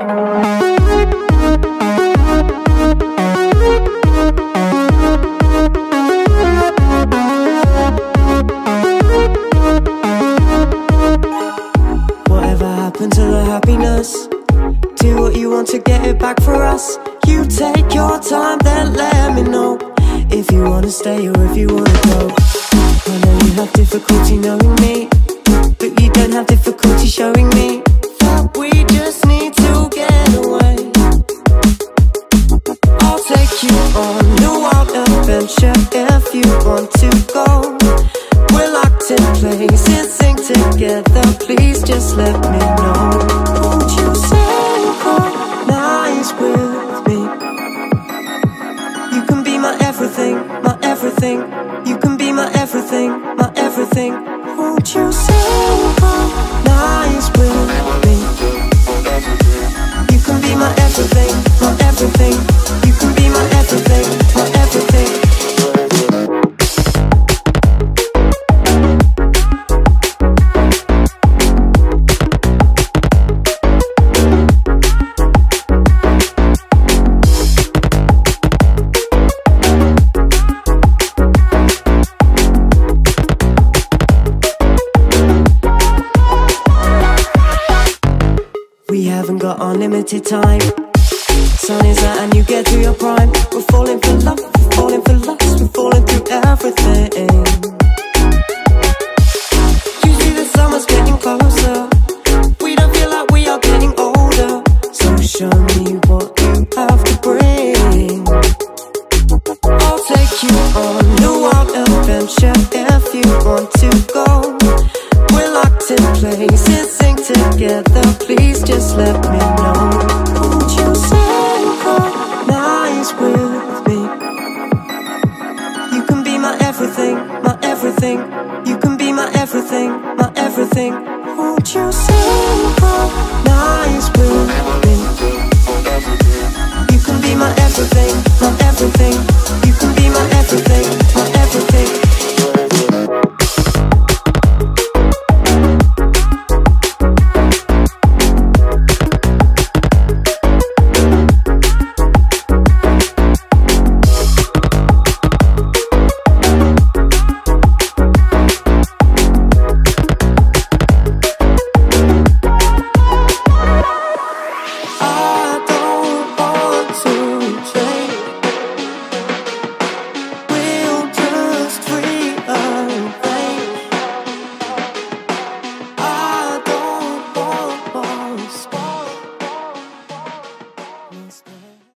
Whatever happened to the happiness? Do what you want to get it back for us. You take your time, then let me know if you wanna stay or if you wanna go. I know you have difficulty knowing me, but you don't have difficulty showing me that we just need to get away. I'll take you on a wild adventure if you want to go. We're locked in place and sing together, please just let me know. Won't you synchronize with me? You can be my everything, my everything. You can be my everything, my everything. Won't you synchronize with me? You can be my everything, my everything. You can be my everything, my everything. We haven't got unlimited time. Sun is out and you get to your prime. We're falling for love, we're falling for lust, we're falling through everything. You see the summer's getting closer. We don't feel like we are getting older. So show me what you have to bring. I'll take you on a wild adventure if you want to go. We're locked in place and sing together, please just let me know. Won't you synchronize with me? You can be my everything, my everything. You can be my everything, my everything. Won't you synchronize?